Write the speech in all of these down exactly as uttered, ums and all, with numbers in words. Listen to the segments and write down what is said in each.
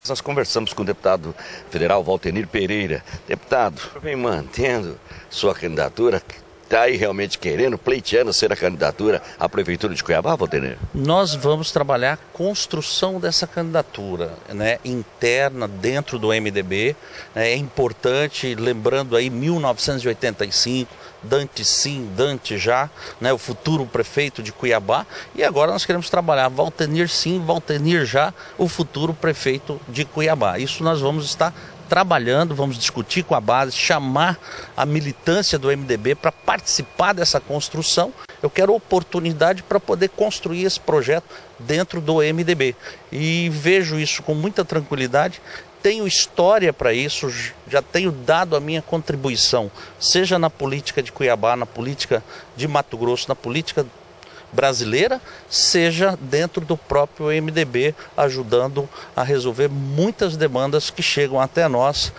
Nós conversamos com o deputado federal Valtenir Pereira. Deputado, vem mantendo sua candidatura, está aí realmente querendo, pleiteando ser a candidatura à Prefeitura de Cuiabá, Valtenir? Nós vamos trabalhar a construção dessa candidatura, né, interna dentro do M D B. É importante, lembrando aí mil novecentos e oitenta e cinco, Dante sim, Dante já, né, o futuro prefeito de Cuiabá. E agora nós queremos trabalhar Valtenir sim, Valtenir já, o futuro prefeito de Cuiabá. Isso nós vamos estar trabalhando, vamos discutir com a base, chamar a militância do M D B para participar dessa construção. Eu quero oportunidade para poder construir esse projeto dentro do M D B. E vejo isso com muita tranquilidade. Tenho história para isso, já tenho dado a minha contribuição, seja na política de Cuiabá, na política de Mato Grosso, na política brasileira, seja dentro do próprio M D B, ajudando a resolver muitas demandas que chegam até nós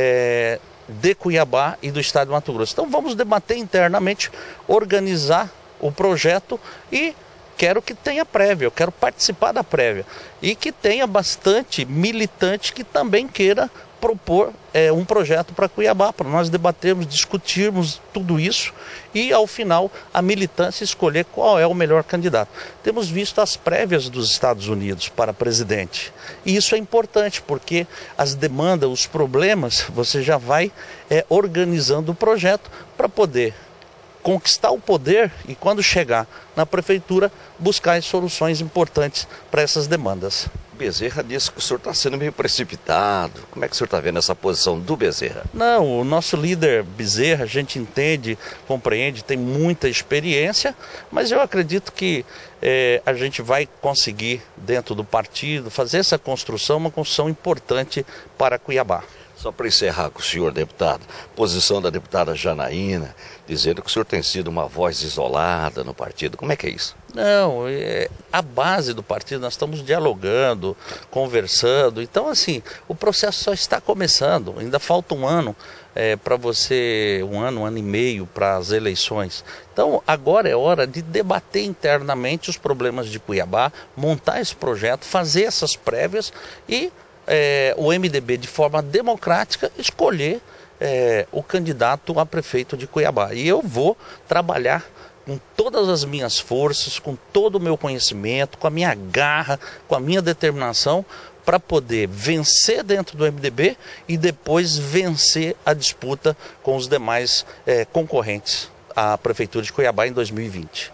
é, de Cuiabá e do estado de Mato Grosso. Então vamos debater internamente, organizar o projeto e quero que tenha prévia, eu quero participar da prévia e que tenha bastante militante que também queira propor é, um projeto para Cuiabá, para nós debatermos, discutirmos tudo isso e ao final a militância escolher qual é o melhor candidato. Temos visto as prévias dos Estados Unidos para presidente e isso é importante porque as demandas, os problemas, você já vai é, organizando o projeto para poder conquistar o poder e quando chegar na prefeitura buscar as soluções importantes para essas demandas. Bezerra disse que o senhor está sendo meio precipitado. Como é que o senhor está vendo essa posição do Bezerra? Não, o nosso líder Bezerra, a gente entende, compreende, tem muita experiência, mas eu acredito que é, a gente vai conseguir, dentro do partido, fazer essa construção, uma construção importante para Cuiabá. Só para encerrar com o senhor, deputado, posição da deputada Janaína, dizendo que o senhor tem sido uma voz isolada no partido. Como é que é isso? Não, é, a base do partido, nós estamos dialogando, conversando. Então, assim, o processo só está começando. Ainda falta um ano é, para você, um ano, um ano e meio para as eleições. Então, agora é hora de debater internamente os problemas de Cuiabá, montar esse projeto, fazer essas prévias e É, o M D B, de forma democrática, escolher é, o candidato a prefeito de Cuiabá. E eu vou trabalhar com todas as minhas forças, com todo o meu conhecimento, com a minha garra, com a minha determinação, para poder vencer dentro do M D B e depois vencer a disputa com os demais é, concorrentes à prefeitura de Cuiabá em dois mil e vinte.